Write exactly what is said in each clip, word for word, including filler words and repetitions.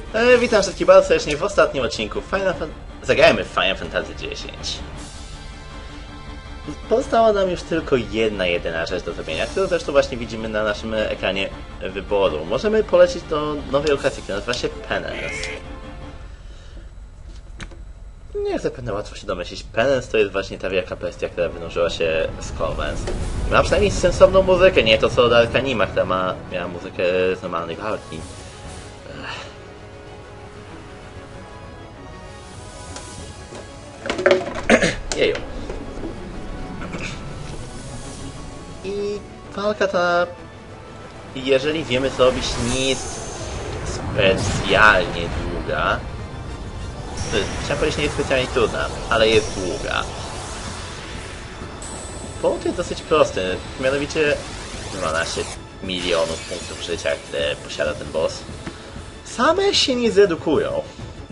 E, witam wszystkich bardzo serdecznie w ostatnim odcinku Final Fan... Zagrajmy w Final Fantasy dziesięć. Pozostała nam już tylko jedna, jedyna rzecz do zrobienia, którą zresztą właśnie widzimy na naszym ekranie wyboru. Możemy polecieć do nowej lokacji, która nazywa się Penance. Jak zapewne łatwo się domyślić, Penance to jest właśnie ta wielka bestia, która wynurzyła się z Corvens. Ma przynajmniej sensowną muzykę, nie to co od Arcanima, która ma, miała muzykę z normalnej walki. Jeju. I walka ta, jeżeli wiemy co robić, nie jest specjalnie długa. Chciałem powiedzieć, nie jest specjalnie trudna, ale jest długa. Powód jest dosyć prosty, mianowicie dwanaście milionów punktów życia, które posiada ten boss, same się nie zredukują.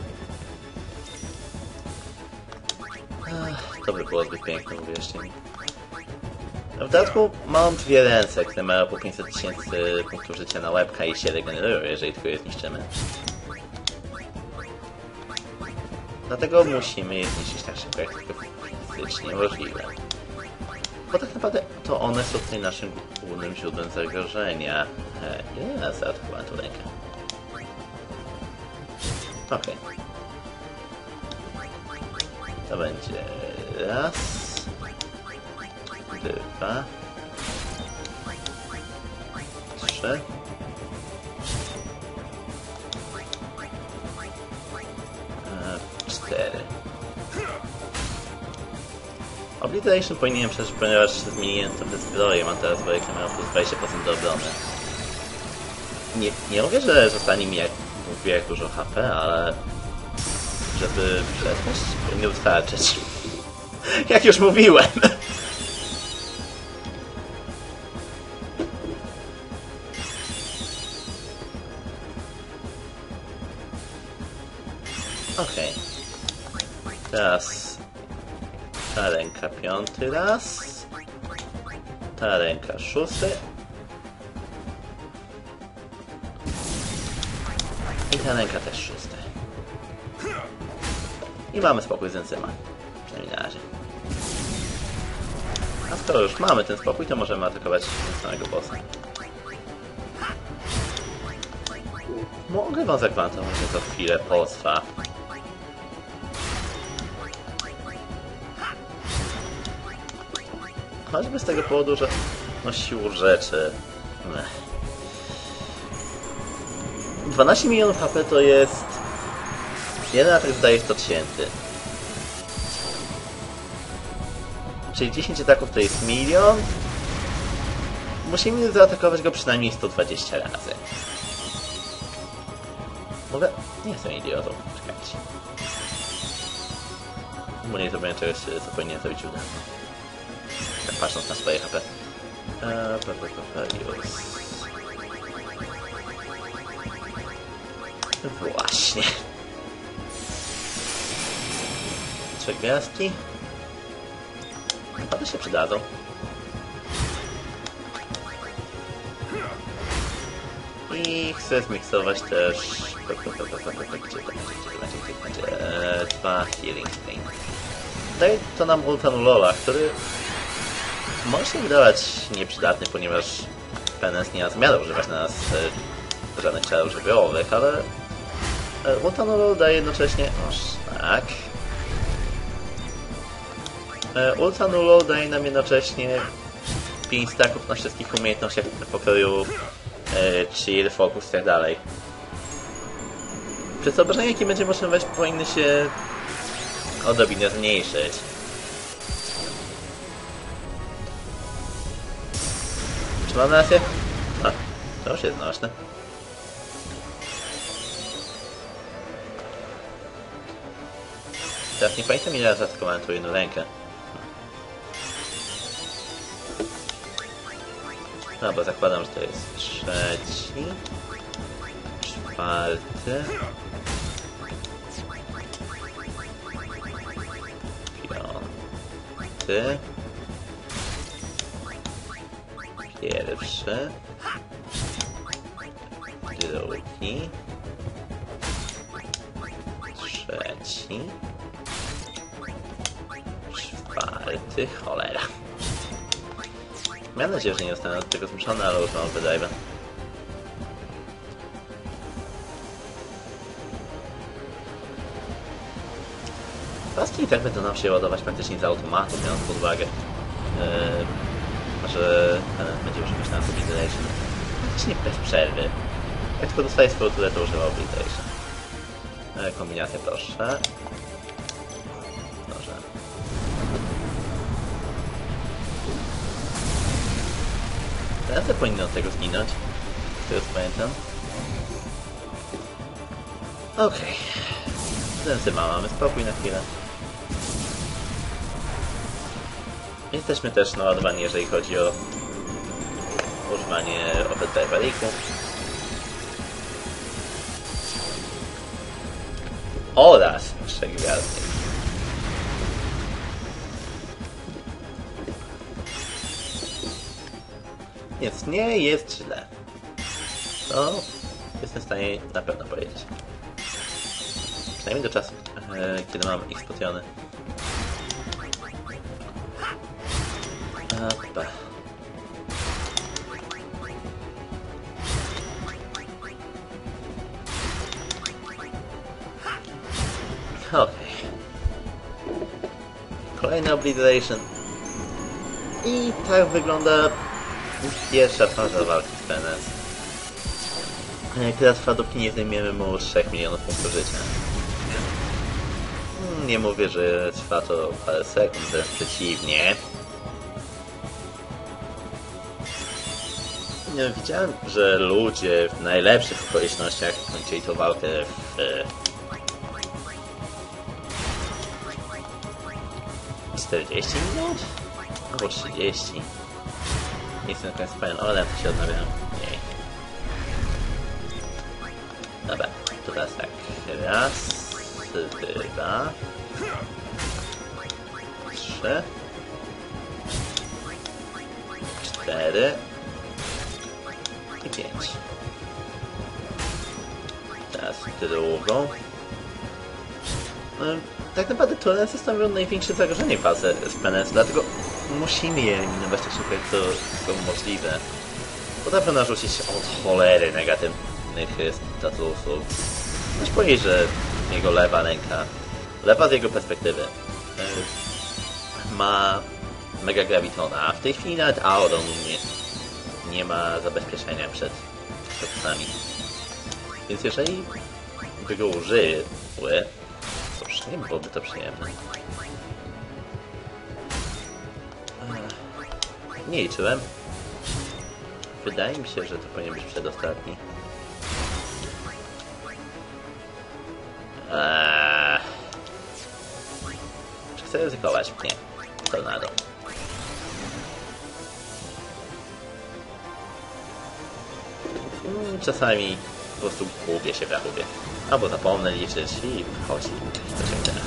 Ach, to by było zbyt piękne, uwierzcie mi. W dodatku mam dwie ręce, które mają po pięćset tysięcy punktów życia na łebka i się regenerują, jeżeli tylko je zniszczymy. Dlatego musimy je zniszczyć tak szybko, jak tylko fizycznie możliwe. Bo tak naprawdę to one są tutaj naszym głównym źródłem zagrożenia. E, ile razy zaatakowałem tą rękę? Okej. Okay. To będzie raz, dwa, trzy. cztery. Obliteration powinienem przeżyć, ponieważ zmieniłem trochę zbroję, mam teraz zbroję, która ma plus dwadzieścia procent do obrony. Nie, nie mówię, że zostanie mi jak, mówię, jak dużo H P, ale żeby przetrwać, powinno wystarczyć. Jak już mówiłem! Okej. Okay. Teraz ta ręka piąty raz, ta ręka szósty i ta ręka też szósty. I mamy spokój z enzyma, przynajmniej na razie. A skoro już mamy ten spokój, to możemy atakować samego bossa. Mogę wam zagwarantować, że to chwilę potrwa. Choćby z tego powodu, że no siłą rzeczy... Ech. dwanaście milionów H P to jest... Jeden atak zdaje sto tysięcy. Czyli dziesięć ataków to jest milion. Musimy zaatakować go przynajmniej sto dwadzieścia razy. Mogę? Nie jestem idiotą. Czekajcie. Bo nie zrobiłem czegoś, co powinien zrobić udane. Tak patrząc na swoje H P. Eee, p, p, p, p, Właśnie. Trzy gwiazdki. Naprawdę się przydadzą. I chcę zmiksować też... Dwa Healing Stain. Daje to nam Ultanulola, który może się wydawać nieprzydatny, ponieważ Penance nie ma zamiaru używać na nas e, żadnych czarów żywiołowych, ale e, Ultanulol daje jednocześnie... Oż tak... E, Ultanulol daje nam jednocześnie pięć staków na wszystkich umiejętnościach pokroju e, chill, focus i tak dalej. Przez to obrażenia, jakie będziemy otrzymywać, powinny się odrobinę zmniejszyć. Czy mam rację? A, to już jest znośne. Teraz nie pamiętam, ile razy zaatakowałem tu jedną rękę. No bo zakładam, że to jest trzeci, czwarty, piąty, pierwszy, drugi, trzeci. Czwarty, cholera. Miałem nadzieję, że nie zostanę od tego zmuszony, ale już mam wydajwę. Paski i tak będą nam się ładować praktycznie z automatu, biorąc pod uwagę, yy, że Penance będzie używać na Obliteration. Praktycznie bez przerwy. Jak tylko dostaje swoją turę, to używa Obliteration. Yy, kombinację proszę. Dobrze. Penance powinny od tego zginąć. Z tego co pamiętam. Okej. Okay. Mamy spokój na chwilę. Jesteśmy też naładowani, jeżeli chodzi o używanie Overdrive-Bariku. Oraz trzegwiazdek. Więc nie jest źle. To jestem w stanie na pewno powiedzieć. Przynajmniej do czasu, e, kiedy mam ich spotiony. Opa. Okej. Okay. Kolejny Obliteration. I tak wygląda pierwsza faza walki z Penance. Która trwa, dopóki nie zdejmiemy mu trzech milionów punktów życia. Nie mówię, że trwa to parę sekund, wręcz przeciwnie. Widziałem, że ludzie w najlepszych okolicznościach kończyli tą walkę w czterdzieści minut? Albo trzydzieści. Nie jestem na koniec pewien, ale to się odnawiam mniej. Dobra, to teraz tak. Raz, dwa, trzy, cztery i pięć. Teraz drugą. Tak naprawdę Torrensy stanowią największe zagrożenie w walce z Penance, dlatego musimy je eliminować tak szybko, jak to są możliwe. Potrafią narzucić od cholery negatywnych statusów. Chcę powiedzieć, że jego lewa ręka, lewa z jego perspektywy, yy, ma Mega Gravitona, a w tej chwili nawet Auron nie, nie ma zabezpieczenia przed statusami. Więc jeżeli by go użyły, to przynajmniej byłoby to przyjemne. Nie liczyłem. Wydaje mi się, że to powinien być przedostatni. Eee... Czy chcę ryzykować? Nie. Tornado. Czasami po prostu gubię się w rachubie. Albo zapomnę liczyć i wchodzi do ciągnienia.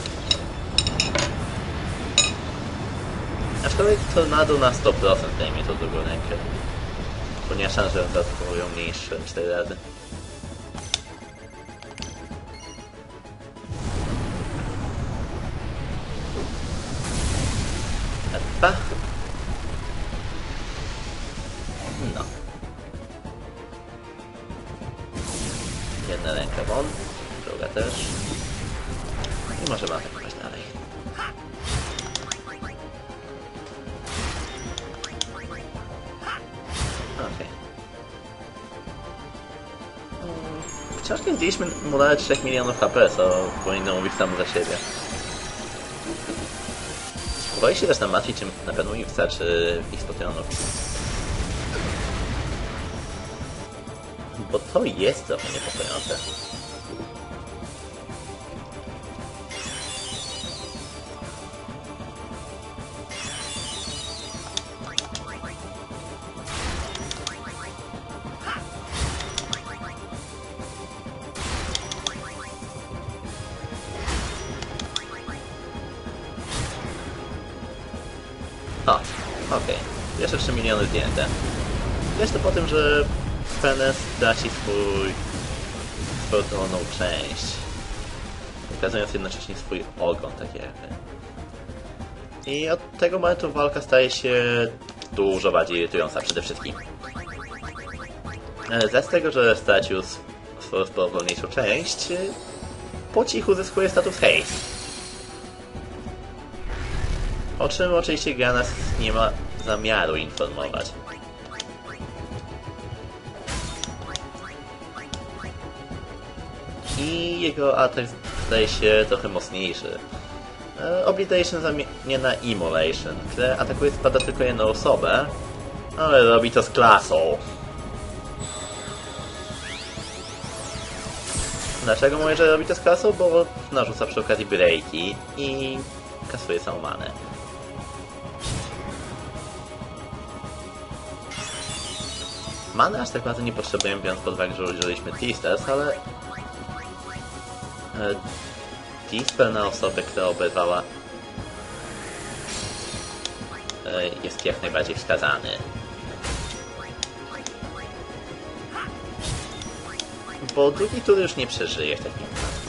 Aczkolwiek tornado na sto procent zajmie tą drugą rękę. Ponieważ szanse, że zaatakują mniejsze cztery razy. Epa. No. Jedna ręka won, druga też. I możemy atakować dalej. Okej. Okay. Wciąż nie zdjęliśmy mu nawet trzech milionów H P, co powinno mówić samo za siebie. Powoli się też nam martwić, czym na pewno im wystarczy ich spotionów. Bo to jest trochę niepokojące. O, okej. Okay. Jeszcze trzy miliony zdjęte. Jest to po tym, że Penance traci swój... swoją dolną część. pokazując jednocześnie swój ogon, tak jakby. I od tego momentu walka staje się dużo bardziej irytująca przede wszystkim. Z tego, że stracił swoją powolniejszą część, po cichu zyskuje status haste. O czym oczywiście gra nas nie ma zamiaru informować. I jego atak staje się trochę mocniejszy. Obliteration zamienia na Immolation, które atakuje spada tylko jedną osobę, ale robi to z klasą. Dlaczego mówię, że robi to z klasą? Bo narzuca przy okazji breaki i kasuje samą manę. Many aż tak bardzo nie potrzebujemy, biorąc pod uwagę, że użyliśmy T-Stars, ale T-Spell na osobę, która oberwała, jest jak najbardziej wskazany. Bo drugi tur już nie przeżyje w takim wypadku.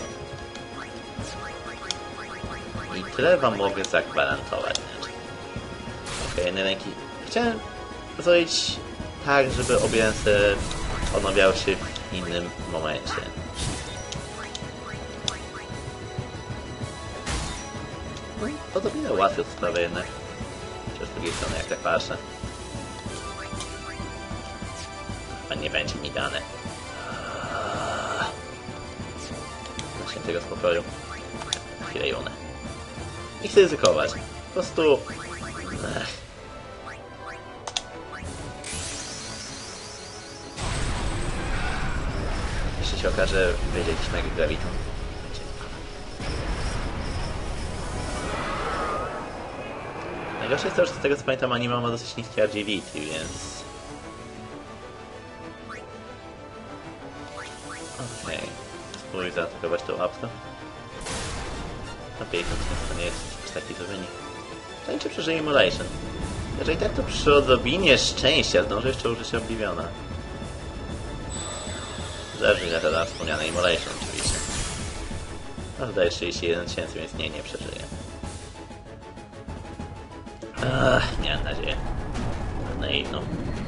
I tyle wam mogę zagwarantować. Okej, jednej ręki. Chciałem zrobić tak, żeby obie ręce odnawiały się w innym momencie. To dopiero łatwiej sprawę jednak. Chociaż z drugiej strony, jak tak patrzę, a nie będzie mi dane. Na świętego spokoju. Chwilę Junę. Nie chcę ryzykować. Po prostu... Ech. Jeszcze się okaże, wiedzieliśmy jak graviton. Najgorsze jest to, że z tego co pamiętam anima ma dosyć niskie agility, więc... Okej. Okay. Spróbuj zaatakować tą łapkę. No pięknie, to nie jest taki zły wynik. To nie czy przeżyje Immolation. Jeżeli tak, to przy odrobinie szczęścia zdąży jeszcze użyć Obliviona. Zależy ile teraz wspomniane Immolation oczywiście. No wydaje trzydzieści jeden tysięcy, więc nie, nie przeżyje. Ach, miałem nadzieję. Naiwną.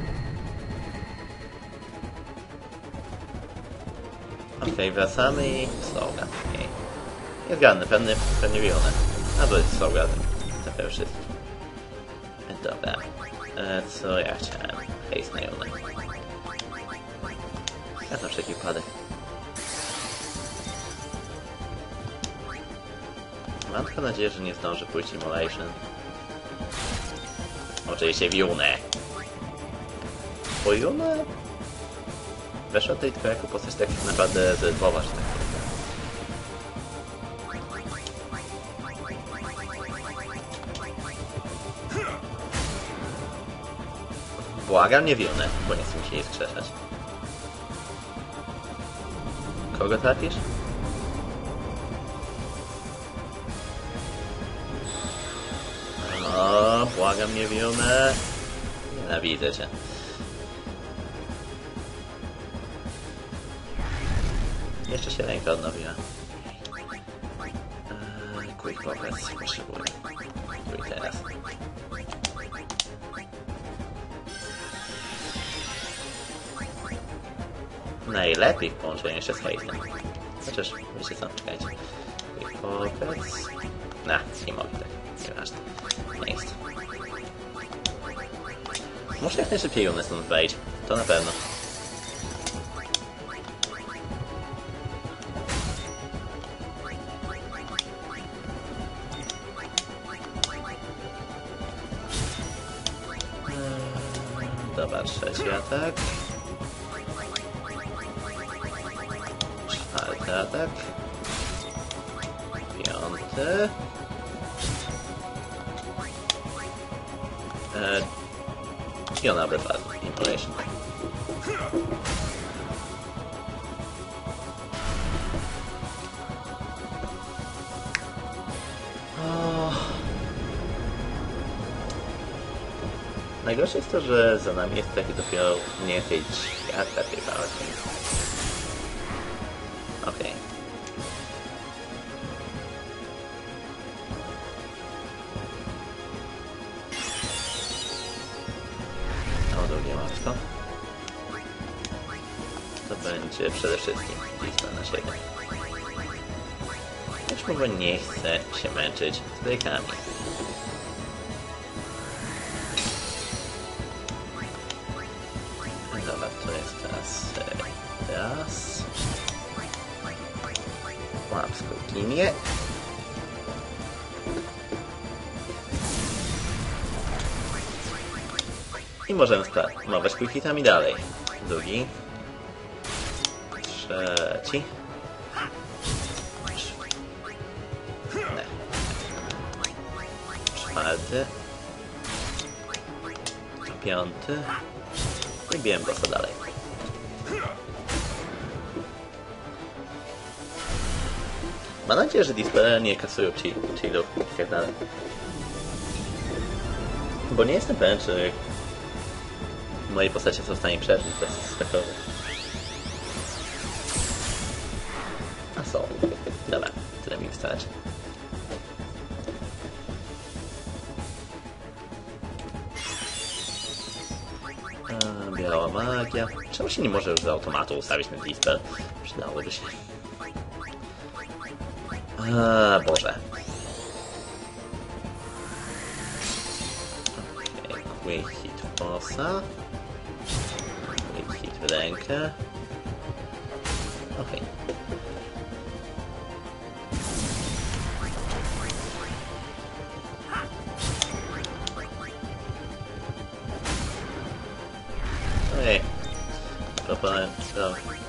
Okej, okay, wracamy i... Slogan, okej. Okay. Jest gadny, pewnie, pewnie wione. A to jest slogan, to wszystko. Dobra. E, co ja chciałem? Hejs na Junę. Ja na wszelki wypadek. Mam tylko nadzieję, że nie zdąży pójść Immolation. Oczywiście w Junę. Bo Junę weszła tutaj tylko jako postać tak naprawdę zerwowa, że tak powiem. Błagam, nie w Junę, bo nie chcę mi się jej skrzeszać. Kogo trafisz? O, błagam, nie w Junę. Nienawidzę cię. Jeszcze się ręka odnowiła. Eee, quick focus potrzebuję. Tu i teraz. Najlepiej w połączeniu się z hejtem. Chociaż, wiecie co, czekajcie. Quick focus. Na, nie mogę tak. Nieważne. Nie jest. Muszę jak najszybciej Junę stąd wejść. To na pewno. Dobra, trzeci atak. Czwarty atak. Piąty. Eee, I ona wypadła. Immolation. Najgorsze jest to, że za nami jest taki dopiero mniej więcej świata tej walki. Okej. czy przede wszystkim Dispel na siebie. Już może nie chcę się męczyć z breakami. Dobra, to jest teraz raz. Łapsko ginie. I możemy spamować quick hitami dalej. Drugi. Trzeci. Nie. Czwarty. Piąty. I bijemy bossa dalej. Mam nadzieję, że Dispele nie kasują chillów i tak dalej. Bo nie jestem pewien, czy moje postacie są w stanie przeżyć bez takowych. A są. Dobra, tyle mi wystarczy. A, biała magia. Czemu się nie może już z automatu ustawić na Dispel? Przydałoby się. A, Boże. Okay, quick hit w bossa. Quick hit w rękę. Okej. Okay. Ojej. Proponuję to.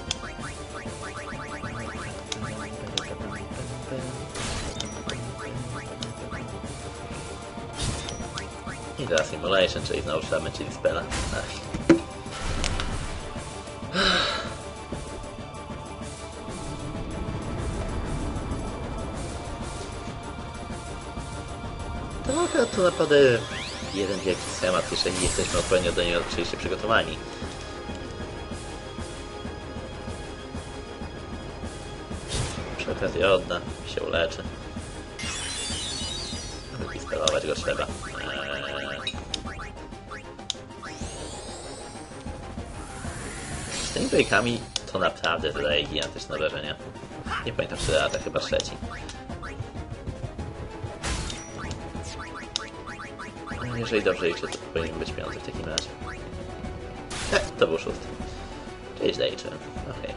I teraz Immolation, czyli znowu trzeba męczyć Dispela. To akurat to naprawdę jeden wielki schemat, jeżeli jesteśmy odpowiednio do niego oczywiście przygotowani. Przy okazji odda, się uleczy. Dispelować go trzeba. Eee. Z tymi breakami to naprawdę zadaje gigantyczne wrażenie. Nie pamiętam, który atak, chyba trzeci. Jeżeli dobrze liczę, to powinien być piąty w takim razie. Tak, to był szósty. Czyli źle liczę. Okej.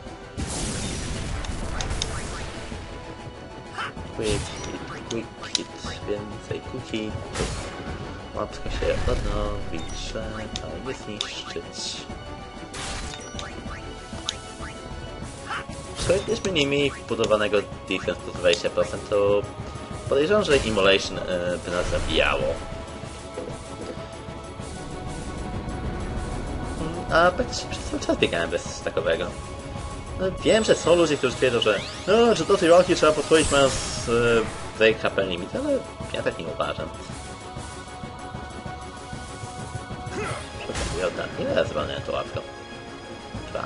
Quick hit, quick hit. Więcej cookie. Łapska się odnowi, trzeba je zniszczyć. Skoro gdybyśmy nie mieli wbudowanego defense plus dwadzieścia procent, to podejrzewam, że Immolation yy, by nas zabijało. A praktycznie przez cały czas biegałem bez takowego. No, wiem, że są ludzie, którzy twierdzą, że no, że do tej walki trzeba podchodzić mając yy, break H P limit, ale ja tak nie uważam. Ja oddam. Ile razy walnąłem to łapką? Dwa?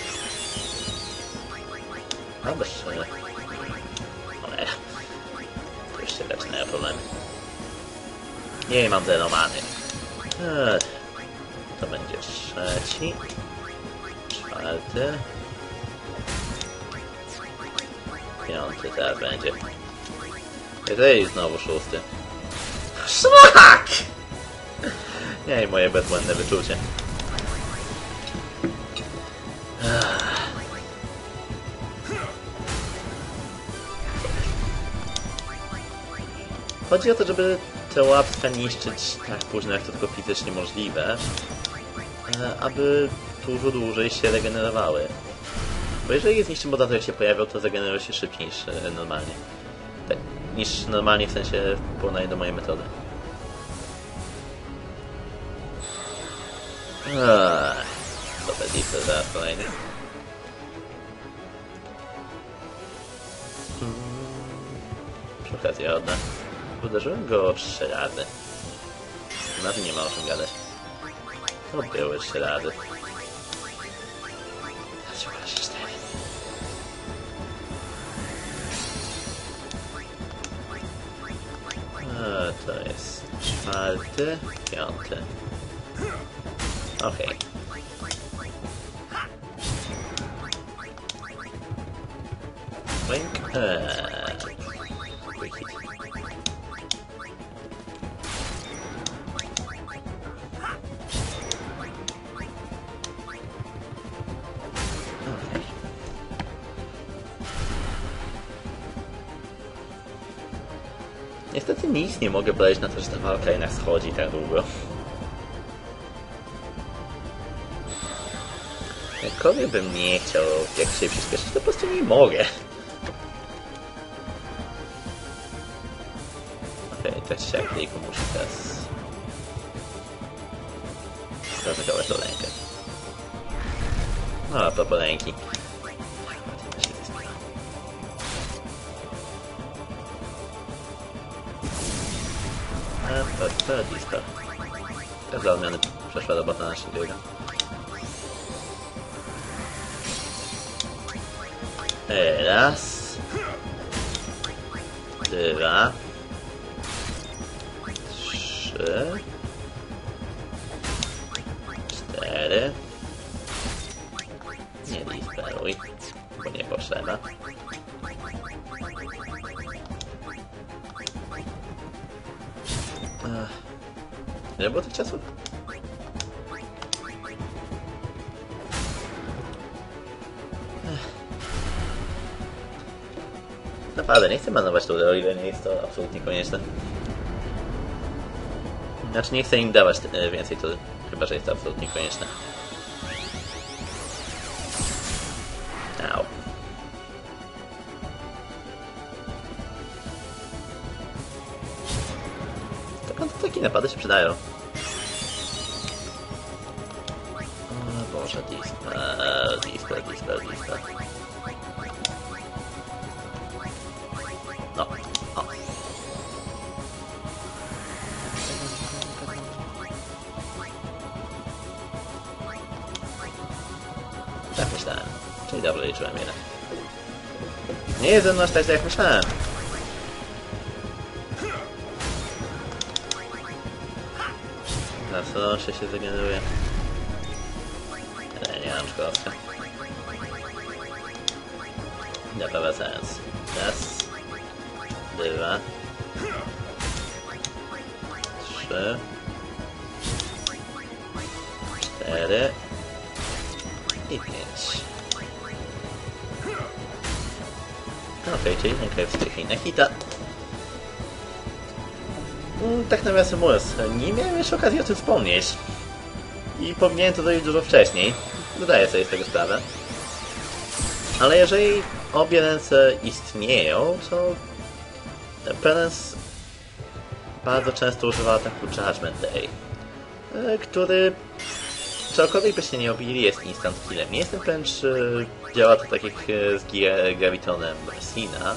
No bez szczerze. Ole. To już się zaczynają problemy. Nie mam zero many. Eee, to będzie trzeci. Czwarty. Piąty teraz będzie. I znowu szósty. Szlak! Nie, i moje bezbłędne wyczucie. Chodzi o to, żeby te łapska niszczyć tak późno, jak to tylko fizycznie możliwe, aby dużo dłużej się regenerowały. Bo jeżeli je zniszczymy, bo jak się pojawią, to zagenerują się szybciej niż normalnie. Tak, niż normalnie w sensie w porównaniu do mojej metody. Super Dispel zaraz kolejny. Przy okazji odda. Uderzyłem go trzy razy. Nawet nie ma o czym gadać. To były trzy razy. A, to jest czwarty, piąty. Okej. Okay. Link. Eee. Quick hit. Okay. Niestety nic nie mogę powiedzieć na to, że ta walka jednak schodzi tak długo. Jakkolwiek bym nie chciał jak się przyspieszyć, to po prostu nie mogę. Okej, okay, tak się jak tylko muszę teraz zaatakować tą rękę. No, a propos ręki. A, to, to disco. To dla odmiany przeszła robota na Shinjuga. Raz, dwa, trzy, cztery. Nie disperuj, bo nie potrzeba. Ile było tych czasów? Naprawdę, nie chcę manować tury, o ile nie jest to absolutnie konieczne. Znaczy, nie chcę im dawać więcej tury, chyba że jest to absolutnie konieczne. Au. Tak, takie napady się przydają. O Boże, dispel, dispel, dispel, dispel. No, o. Tak myślałem. Czyli dobrze liczyłem jednak. Nie jest ze mną aż tak, jak myślałem. Teraz proszę się zageneruje. Ale nie mam szkodowca. Dobra, wracając. Raz. Dwa. Trzy. Cztery. I pięć. Okej, okay, czyli ręka jest w tej chwili na hita. Tak nawiasem mówiąc, nie miałem jeszcze okazji o tym wspomnieć. I powinienem to zrobić dużo wcześniej. Zdaję sobie z tego sprawę. Ale jeżeli obie ręce istnieją, to Penance bardzo często używa ataku Judgment Day, który, cokolwiek byście nie robili, jest instant killem. Nie jestem pewien, czy działa to tak jak z Gravitonem Sina.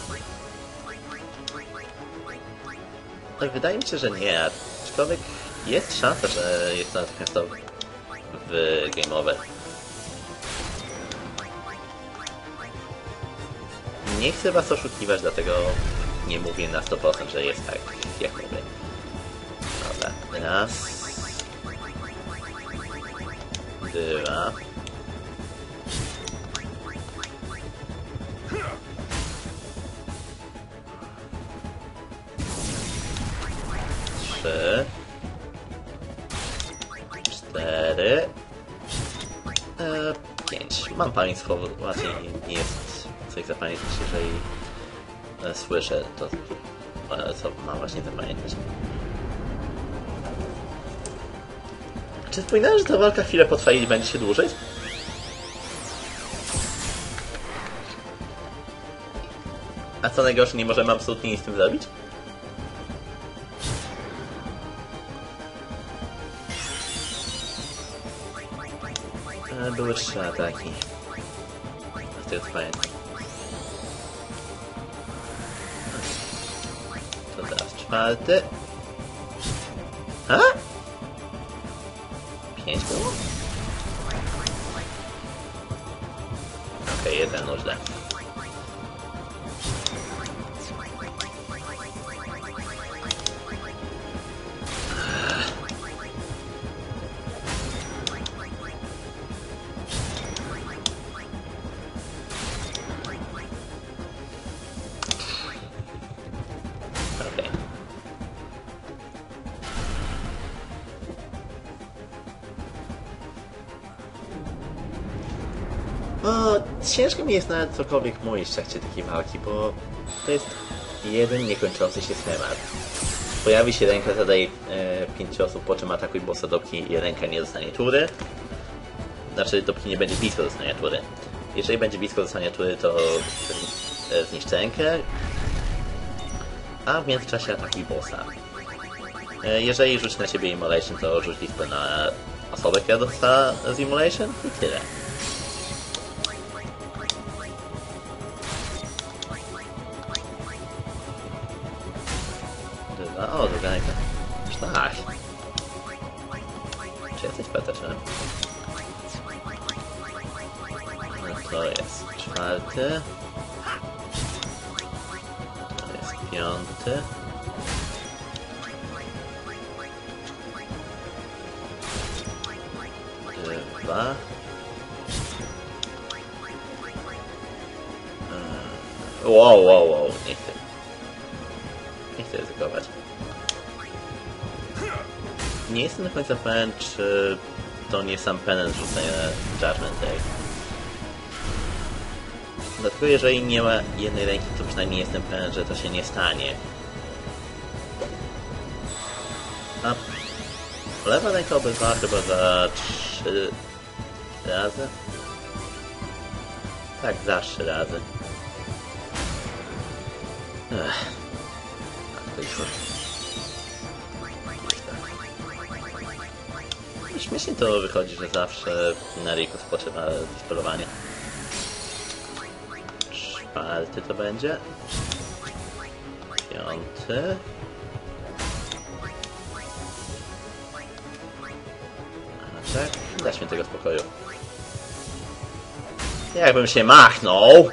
Wydaje mi się, że nie, aczkolwiek jest szansa, że jest to natychmiastowy w Game Over. Nie chcę was oszukiwać, dlatego nie mówię na sto procent, że jest tak, jak mówię. Dobra, raz, dwa, trzy, cztery, e, pięć. Mam pamięć słowa, raczej nie jest coś zapamiętać, jeżeli e, słyszę to, e, co mam właśnie zapamiętać. Czy wspominałem, że ta walka chwilę potrwa i będzie się dłużej? A co najgorsze, nie możemy absolutnie nic z tym zrobić? Były trzy ataki. Z tego co pamiętam. To teraz czwarty. A? Pięć było? Okej, okay, jeden no źle. ciężko mi jest nawet cokolwiek mówić w trakcie takiej walki, bo to jest jeden niekończący się schemat. Pojawi się ręka, zadaje e, pięć osób, po czym atakuj bossa, dopóki ręka nie dostanie tury. Znaczy, dopóki nie będzie blisko dostania tury. Jeżeli będzie blisko dostania tury, to e, zniszczy rękę, a w międzyczasie atakuj bossa. E, jeżeli rzuci na ciebie Immolation, to rzuć listę na osobę, która dostała z Immolation i tyle. O, druga ręka. Szlach. Czy jesteś peteczem? No to jest czwarty. To jest piąty. Dwa. Wow, wow, wow. Nie chcę. Nie chcę ryzykować. Nie jestem do końca pewien, czy to nie sam penent rzucenia Judgment Day. Dlatego jeżeli nie ma jednej ręki, to przynajmniej jestem pewien, że to się nie stanie. A lewa ręka obezwała chyba za trzy razy? Tak, za trzy razy. Ech. A to już... Śmiesznie to wychodzi, że zawsze na Riku spoczywa dispelowanie. Czwarty to będzie. Piąty. A tak, dla świętego spokoju. Jakbym się machnął!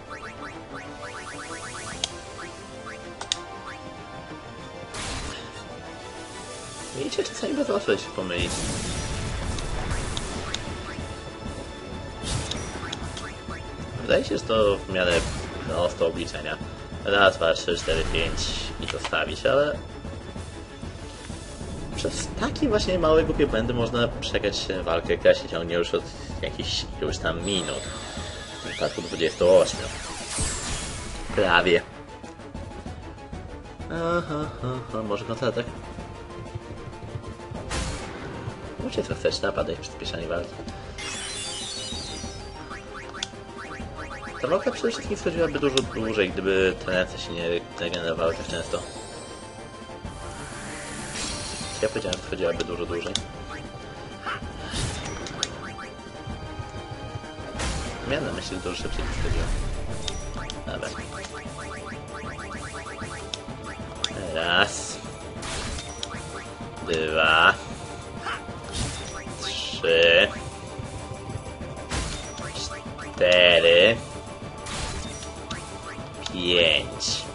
Widzicie, czasami bardzo łatwo się pomylić. Wydaje się, że to w miarę prosto obliczenia. Raz, dwa, trzy, cztery, pięć i to stawić, ale... Przez takie właśnie małe głupie błędy można przegrać walkę, która się ciągnie już od jakichś już tam minut. W przypadku dwudziestu ośmiu. Prawie. Aha, aha, może kontratak? Mówcie co chcesz, napadaj, przyspieszanie walki. Ta walka przede wszystkim schodziłaby dużo dłużej, gdyby te ręce się nie regenerowały tak często. Ja powiedziałem, że schodziłaby dużo dłużej. Miałem na myśli, że dużo szybciej to schodziło. Dobra. Raz. Dwa. Trzy. Cztery. Pięć.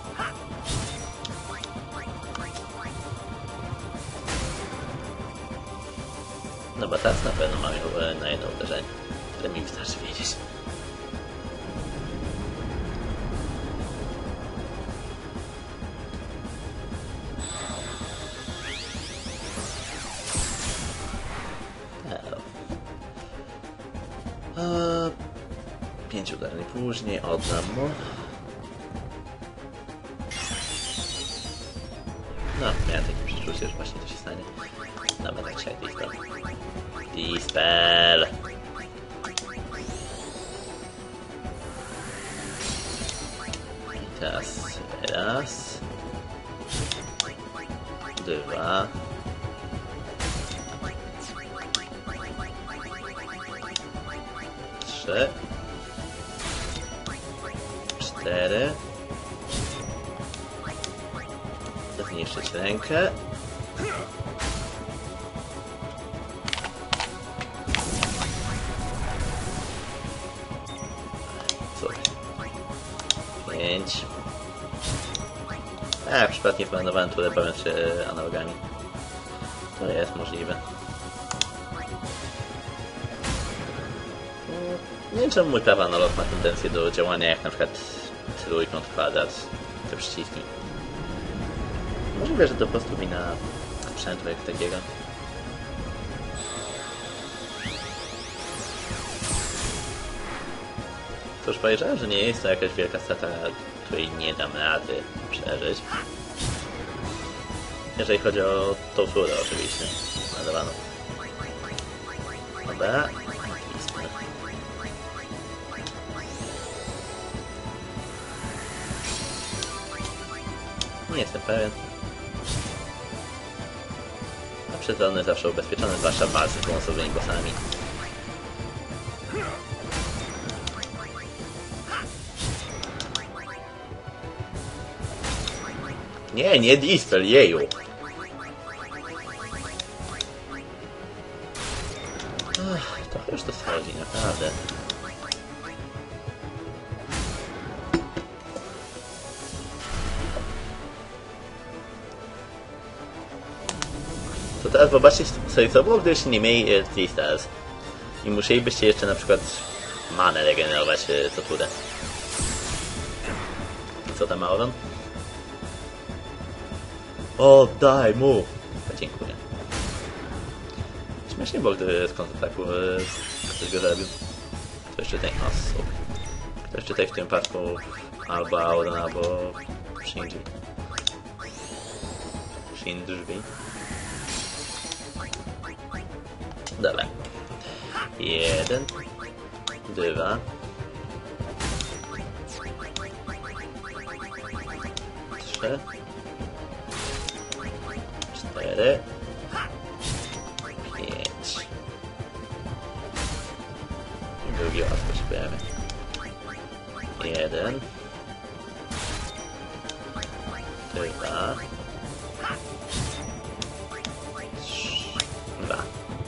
No bo teraz na pewno mam ją na jedno uderzenie. Tyle mi wystarczy wiedzieć. Eee, pięć uderzeń później oddam mu. No, miałem takie przeczucie, że właśnie to się stanie. Dobra, tak trzeba dispel. Dispel! I teraz raz. Dwa. Trzy. Cztery. Zniszczyć rękę. Co? Pięć. A, przypadkiem planowałem tu bawiąc się analogami. To jest możliwe. Nie wiem, czemu mój prawy analog ma tendencję do działania jak na przykład trójkąt, kwadrat, te przyciski. Możliwe, że to po prostu wina sprzętu jak takiego. To już powiedziałem, że nie jest to jakaś wielka strata, której nie dam rady przeżyć. Jeżeli chodzi o tą furę oczywiście. Nadawaną. Dobra. Nie jestem pewien. A przytomny zawsze ubezpieczony, zwłaszcza walce z dwuosobowymi bossami. Nie, nie Dispel, jeju! Ach, trochę już to schodzi, naprawdę. To teraz zobaczcie sobie, co było, gdybyście nie mieli trzy stars. I musielibyście jeszcze na przykład manę regenerować co turę. Co tam ma Oron? O, daj mu! Dziękuję. Śmiesznie było, gdy z kontrataku ktoś go zabił. Ktoś tutaj... O, super. Ktoś tutaj w tym parku albo Auron, albo Shinji. Shinji. Dobra. Jeden. Dwa. Trzy. Cztery. Pięć. I drugi łatwo się pojawia. Jeden. Dwa. Trzy. Dwa.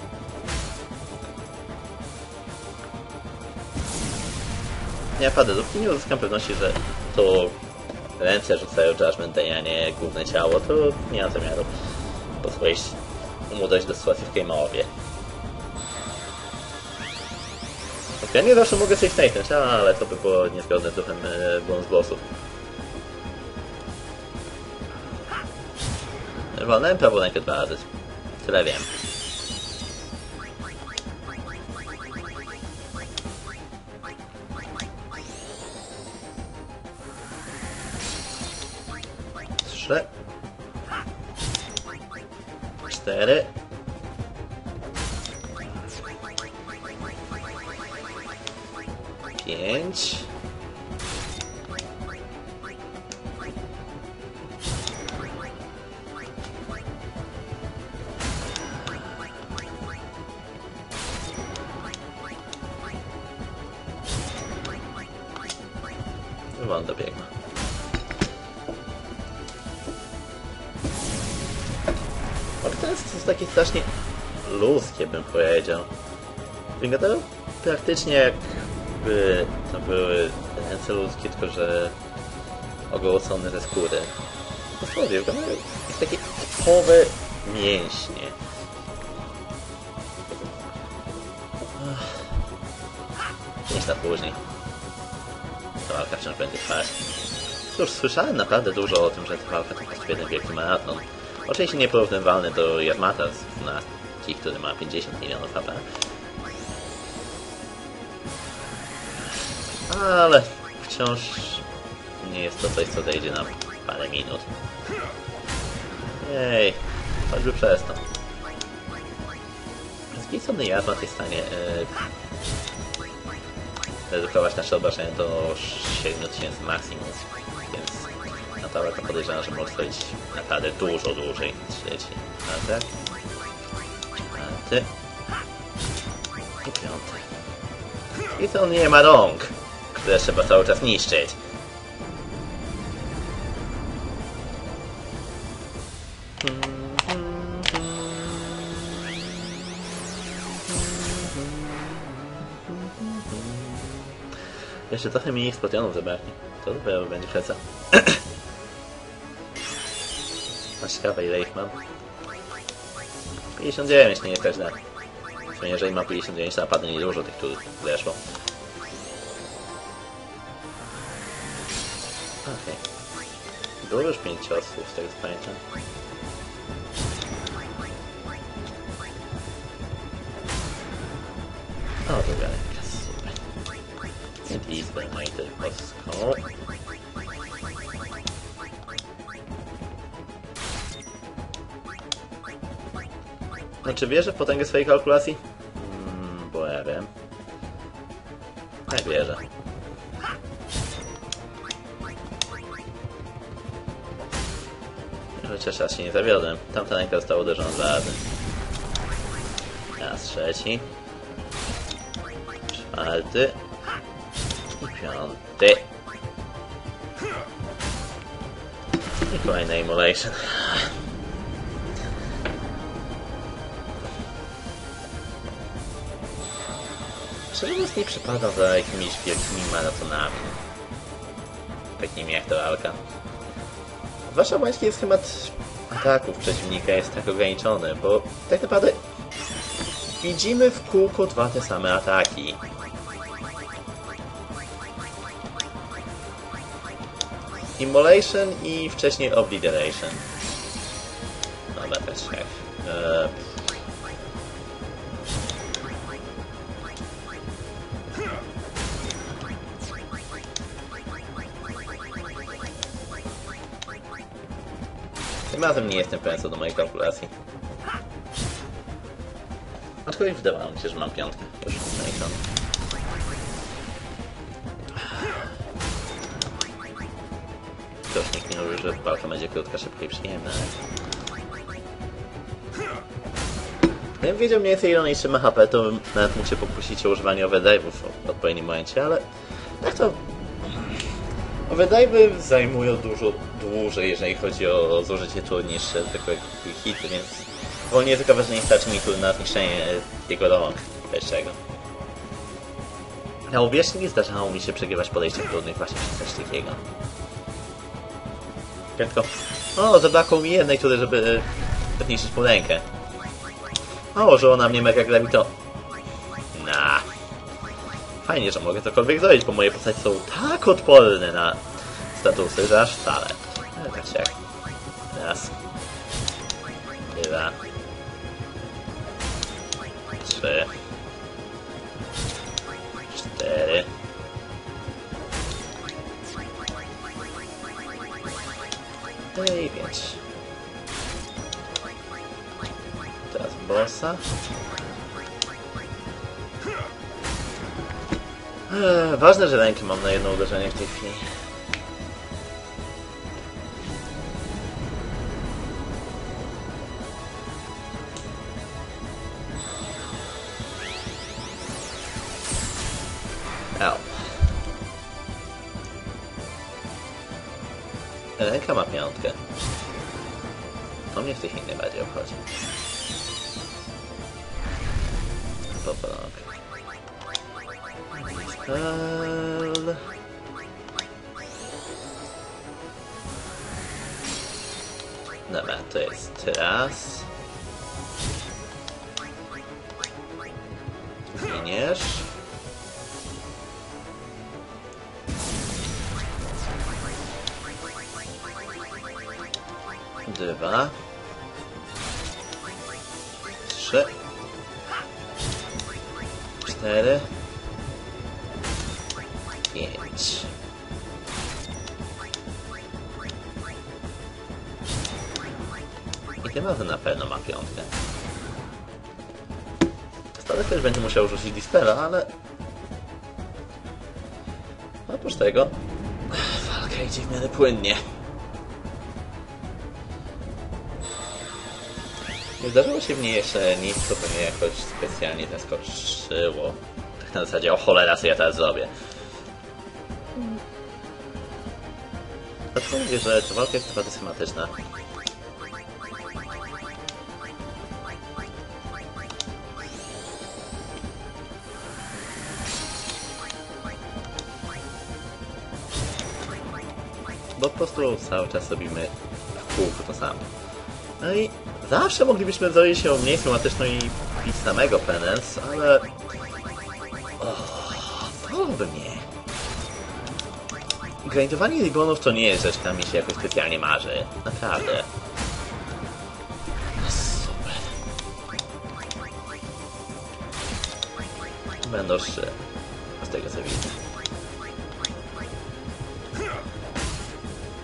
Nie pada, dopóki nie uzyskam pewności, że to ręce rzucają Judgment Day, a nie główne ciało, to nie ma zamiaru pozwolić mu dojść do sytuacji, w której ma obie. Ja nie zawsze mogę sobie snajtnąć, ale to by było niezgodne z duchem bonus bossów. Wolnałem prawą rękę dwa razy. Tyle wiem. Trzy. Cztery. Pięć. Wam dobiegną. Ale to jest takie strasznie ludzkie, bym powiedział. Wyglądało praktycznie jakby to były ręce ludzkie, tylko że ogołocone ze skóry. Dosłownie, wyglądają jak takie typowe mięśnie. Pięć lat później. Ta walka wciąż będzie trwać. Cóż, słyszałem naprawdę dużo o tym, że ta walka to jest jeden wielki maraton. Oczywiście nieporównywalny do Yamata z dwunastki, który ma pięćdziesiąt milionów H P. Ale wciąż nie jest to coś, co zejdzie nam parę minut. Jej, choćby przez to. Z drugiej strony Yamato jest w stanie yy, redukować nasze obrażenia do siedmiu tysięcy maksimum, więc na ta walka podejrzewam, że może stoić naprawdę dużo dłużej. Trzeci, czwarty, czwarty i piąty. I to nie ma rąk, które trzeba cały czas niszczyć. Jeszcze trochę mniej eksplosionów zabraknie. To dopiero będzie kreca. A ciekawe, ile ich mam? pięćdziesiąt dziewięć, nie jest tak źle. Jeżeli mam pięćdziesiąt dziewięć, to napadnie niedużo tych, których weszło. Okej. Okay. Było już pięć ciosów, z tego co pamiętam. O, to wiele. Super. Nie easy. Dynamite kostką. No, czy wierzę w potęgę swojej kalkulacji? Hmm, bo ja wiem. Jak wierzę. Chociaż raz się nie zawiodłem. Tamta ręka została uderzona dwa razy. Raz trzeci. Czwarty. I piąty. I kolejny Immolation. Szczerze mówiąc, nie przypadam za jakimiś wielkimi maratonami. Takimi jak to walka. Wasz łański schemat ataków przeciwnika jest tak ograniczony, bo tak naprawdę widzimy w kółko dwa te same ataki. Immolation i wcześniej Obliteration. Dobra, też jak. Eee... Tym razem nie jestem pewien co do mojej kalkulacji. Aczkolwiek wydawało mi się, że mam piątkę. Już zaliczone. To już nikt nie mówi, że walka będzie krótka, szybka i przyjemna. Gdybym wiedział mniej więcej ile on jeszcze ma H P, to bym nawet mógł się pokusić o używanie overdrive'ów w odpowiednim momencie, ale tak to... Overdrive'y zajmują dużo dłużej, jeżeli chodzi o zużycie tur niż zwykłe hity, więc wolniej ryzykować, że nie starczy mi tur na zniszczenie jego rąk, bez czego. A uwierzcie mi, zdarzało mi się przegrywać podejścia trudnych właśnie przez coś takiego. Tylko, o, zabrakło mi jednej tury, żeby zniszczyć mu rękę. Nałożyło na mnie mega gravito. Nah. Fajnie, że mogę cokolwiek zrobić, bo moje postacie są tak odporne na statusy, że aż wcale. Ale tak jak. Raz. Dwa. Trzy. Cztery. I pięć. Teraz bossa. Eee, ważne, że rękę mam na jedno uderzenie w tej chwili. Au. Ręka ma piątkę. To mnie w tej chwili najbardziej obchodzi. Poprok. Spell. Dobra, to jest raz. Giniesz. Dwa. Trzy. Cztery. Pięć. I tym razem na pewno ma piątkę. Stale też będzie musiał rzucić Dispela, ale... Oprócz tego... Walka idzie w miarę płynnie. Nie zdarzyło się w niej jeszcze nic, co by mnie jakoś specjalnie zaskoczyło. Tak na zasadzie, o cholera, co ja teraz zrobię. Dlaczego mówię, że ta walka jest naprawdę schematyczna? Bo po prostu cały czas robimy w kółku to samo. No i zawsze moglibyśmy zrobić się mniej schematyczną i pić samego Penance, ale... O, by mnie. Grindowanie ribbonów to nie jest rzecz, która mi się jakoś specjalnie marzy. Naprawdę. Super. Będą szczery. Z tego co widzę.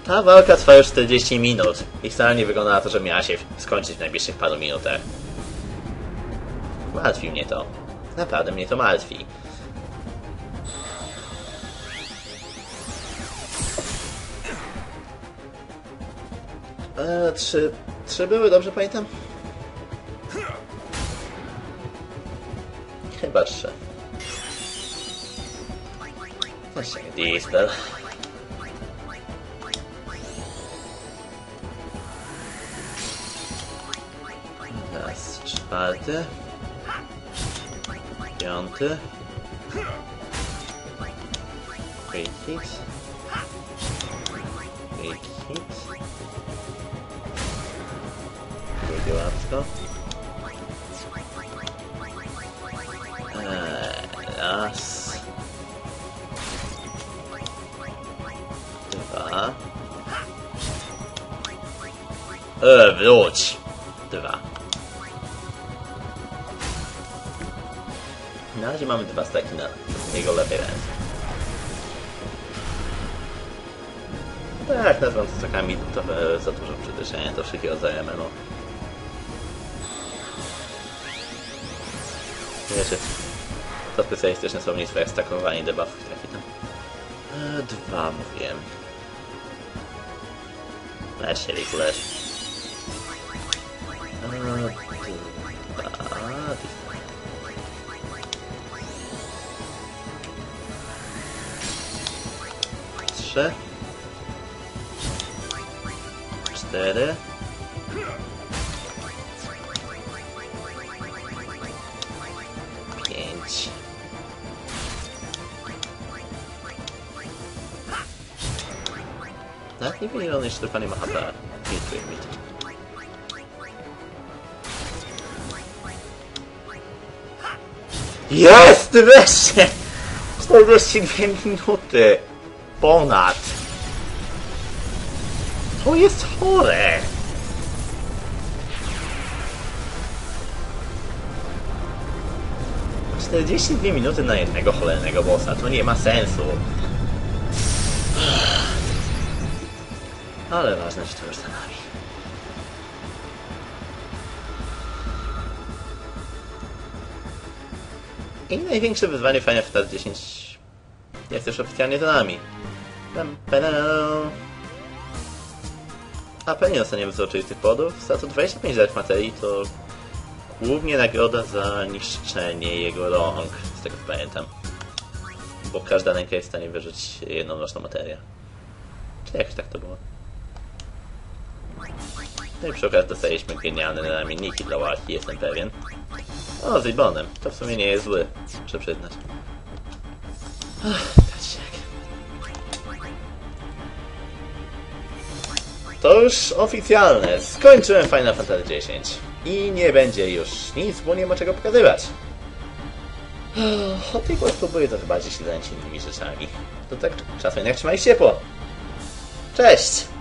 Ta walka trwa już czterdzieści minut i wcale nie wygląda na to, że miała się skończyć w najbliższych paru minutach. Martwi mnie to. Naprawdę mnie to martwi. Eee, trzy... Trzy były, dobrze pamiętam? Chyba trzy. Jeszcze nie Dispel. Raz, czwarty. Piąty. Free hit. Free hit. Drugie łapsko. Eee, raz. Dwa. Eee, wróć. Dwa. Na razie mamy dwa staki na jego lewej ręce. Tak, nazywam to stakami trochę za dużo przydyszenia do wszelkiego rodzaju M M O. Wiecie, to specjalistyczne słownictwo jak stakowanie debuffów taki tam. Eee, dwa mówiłem. Lecz się leż. Eee, dwa. Trzy. Cztery. Pięć. Tak, nie wiem, ile on jeszcze tylko nie ma H P. Filtruj mi to. Jest! Wreszcie! czterdzieści dwie minuty! Ponad! To jest chore! czterdzieści dwie minuty na jednego cholernego bossa, to nie ma sensu. Ale ważne, że to już za nami. I największe wyzwanie Final Fantasy dziesięć jest już oficjalnie za nami. A pewnie dostaniemy z oczywistych powodów. Za to dwadzieścia pięć dark materii to głównie nagroda za niszczenie jego rąk, z tego co pamiętam. Bo każda ręka jest w stanie wyrzucić jedną roczną materię. Czy jakoś tak to było? No i przy okazji dostaliśmy genialne ramienniki dla walki, jestem pewien. O, z Ribonem. To w sumie nie jest zły, muszę przyznać. Ach, to już oficjalne. Skończyłem Final Fantasy dziesięć. I nie będzie już nic, bo nie ma czego pokazywać. O tej spróbuję trochę bardziej się zająć innymi rzeczami. To tak, czasem jednak trzymaj się ciepło. Cześć!